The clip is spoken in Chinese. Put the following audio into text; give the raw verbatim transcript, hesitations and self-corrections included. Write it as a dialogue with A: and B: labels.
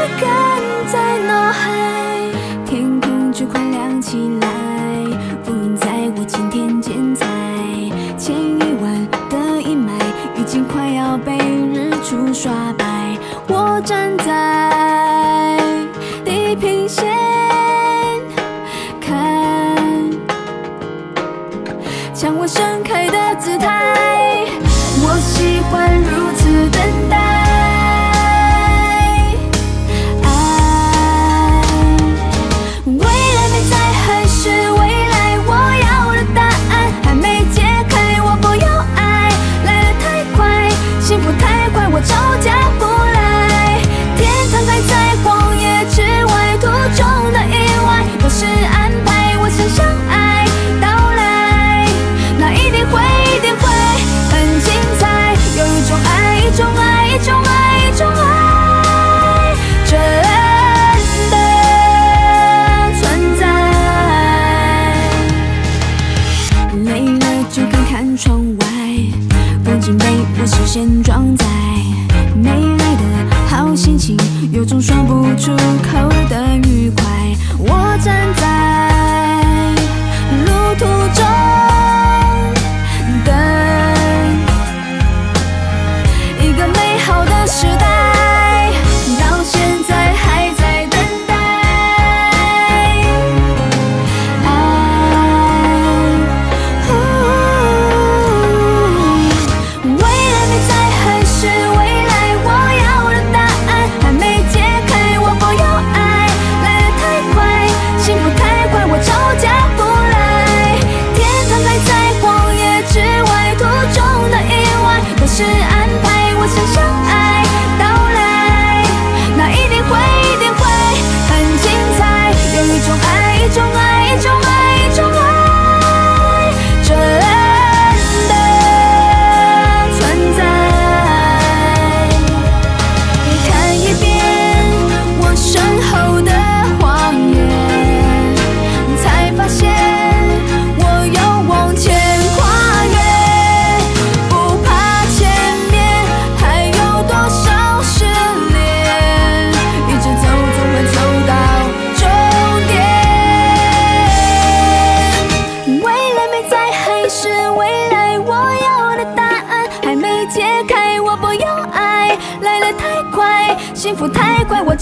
A: 感在脑海，天空就快亮起来，浮云在我今天剪裁，千一万的阴霾已经快要被日出刷白。我站在地平线看向我盛开的姿态，我喜欢如此等待。 我招架不来，天堂还在荒野之外，途中的意外都是安排。我想相爱到来，那一定会，一定会很精彩。有一种爱，一种爱，一种爱，一种爱，真的存在。累了就看看窗外，风景被我视线装载。 没来的好心情，有种说不出口的愉快。我站在路途中等一个美好的时代，到现在还在等待。爱，未来没在，还是未来。 是安排，我想相爱到来，那一定会，一定会很精彩。有一种爱，一种爱，一种爱，一种爱，真的存在。看一遍我身后的荒野，才发现我要往前。 幸福太快，我